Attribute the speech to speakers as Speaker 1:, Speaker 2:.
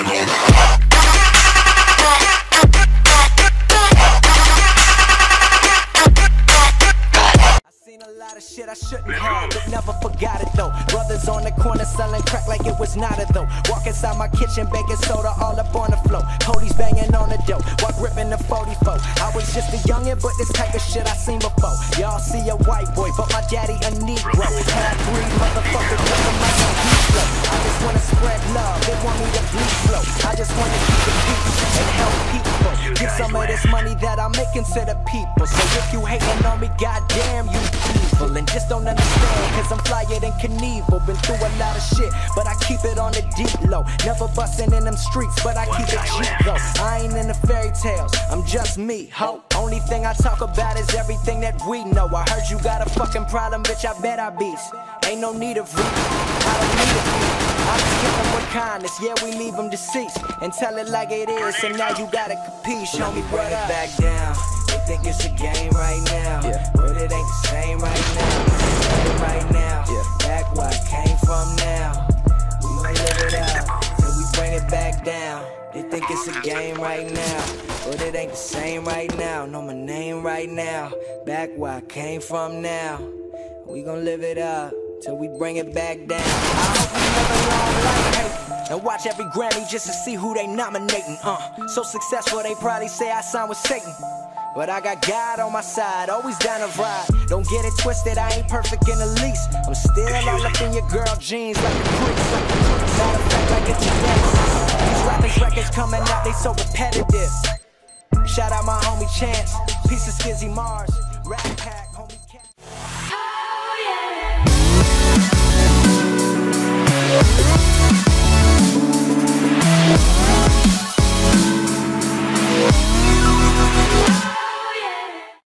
Speaker 1: Shit I shouldn't have, but never forgot it though. Brothers on the corner selling crack like it was not a though. Walk inside my kitchen, baking soda all up on the floor. Police banging on the door, while gripping the 44. I was just a youngin', but this type of shit I seen before. Y'all see a white boy, but my daddy a Negro. Half-breed motherfucker, just a mic on beat flow. I just wanna spread love, they want me to bleed slow. I just wanna keep the peace and help people. Get some of this money that I'm making to the people. So if you hating on me, goddamn you evil. And just don't understand, cause I'm flyer than Knievel. Been through a lot of shit, but I keep it on the deep low. Never bustin' in them streets, but I keep it cheap though. I ain't in the fairy tales, I'm just me, ho. Only thing I talk about is everything that we know. I heard you got a fucking problem, bitch, I bet I beast. Ain't no need of reason, I don't need a beat. I just give them with kindness, yeah, we leave them deceased. And tell it like it is, and now you gotta capiche. Show me what up. Back down. They think it's a game right now, but it ain't the same right now. Right now, back where I came from now. We gon' live it out till we bring it back down. They think it's a game right now, but it ain't the same right now. Know my name right now, back where I came from now. We gon' live it up till we bring it back down. I hope we live a long life, hey, and watch every Grammy just to see who they nominating. So successful they probably say I signed with Satan. But I got God on my side, always down to ride. Don't get it twisted, I ain't perfect in the least. I'm still all up in your girl jeans like a creep. Matter of fact, like it's genetics. These rappers records coming out, they so repetitive. Shout out my homie Chance, piece of Skizzy Mars, Rat Pack.